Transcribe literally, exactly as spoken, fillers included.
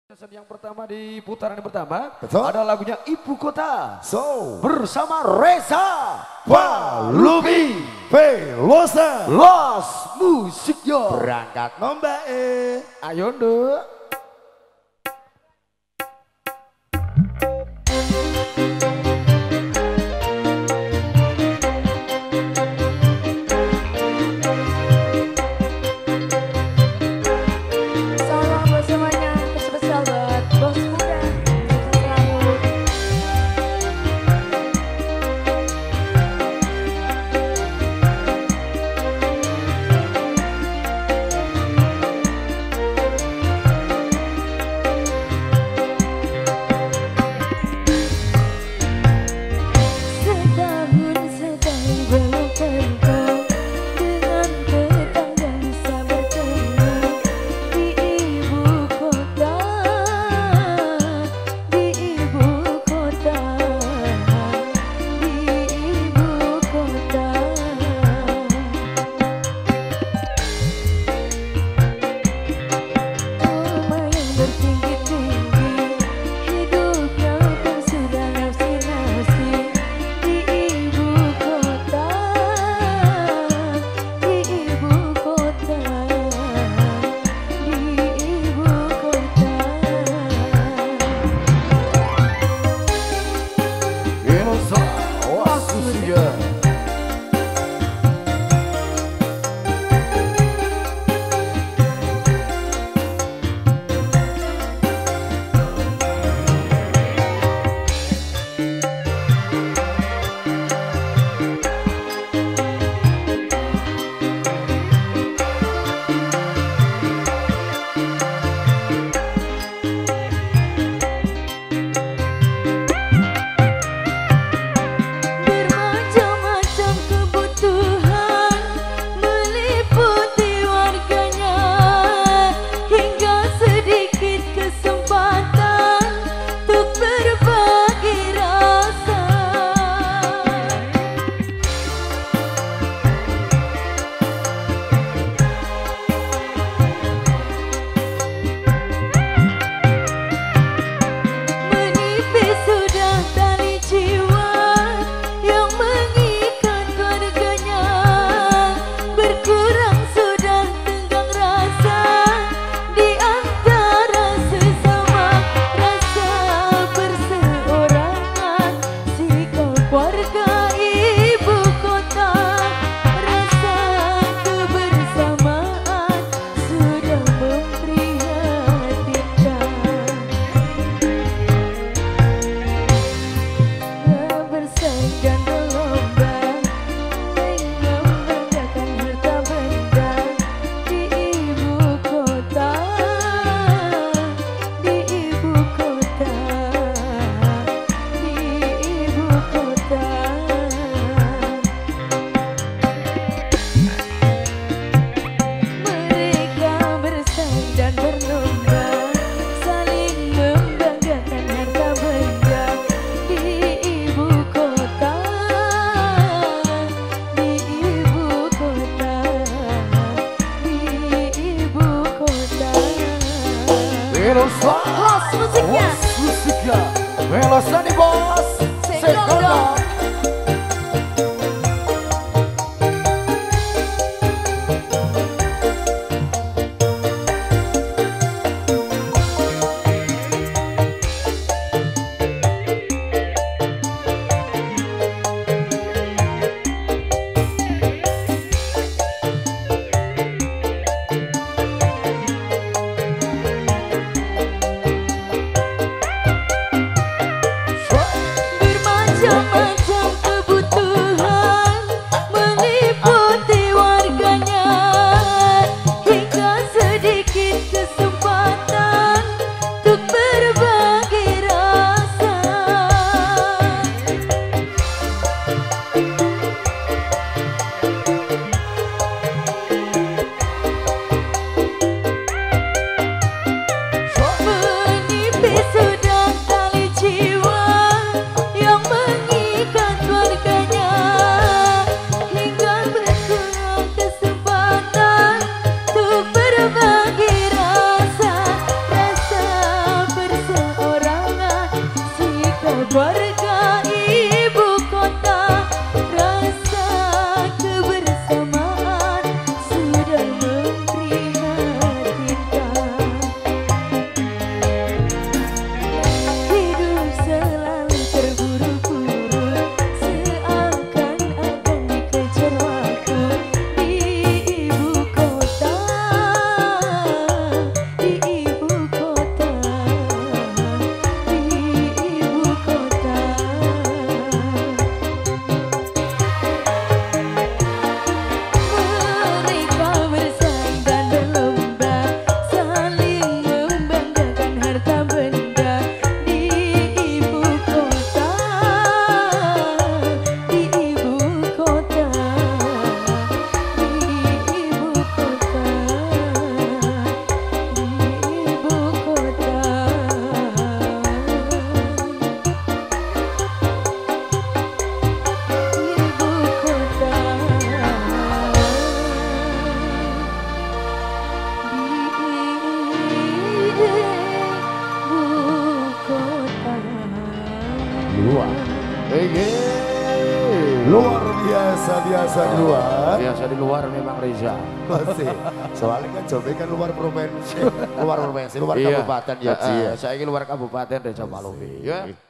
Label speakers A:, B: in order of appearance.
A: Yang pertama di putaran yang pertama.
B: Betul.
A: Ada lagunya Ibu Kota.
B: So
A: bersama Reza
B: Palubi Velosa
A: Los Musiknya.
B: berangkat nomba eh.
A: Ayo nduk. Velosa Los Musiknya. Los Musiknya. Velosa nih bos. Sekolah.
C: Bermacam warga ibu kota, rasa kebersamaan sudah memprihatinkan. Hidup selalu terburu-buru, seakan-akan dikejar waktu di ibu kota, di ibu kota, di ibu kota. Mereka bersandar berlomba, saling membanggakan harta benda di ibu kota, di ibu kota, di ibu kota, di ibu kota.
A: Luar. Ege.
B: Luar biasa biasa di luar.
A: Biasa di luar memang Reza.
B: Masih. Soalnya kan Jobe kan luar provinsi, luar provinsi, luar
A: Iya.
B: kabupaten ya Ci.
A: Eh, saya ini luar kabupaten Reza Palupi. Ya.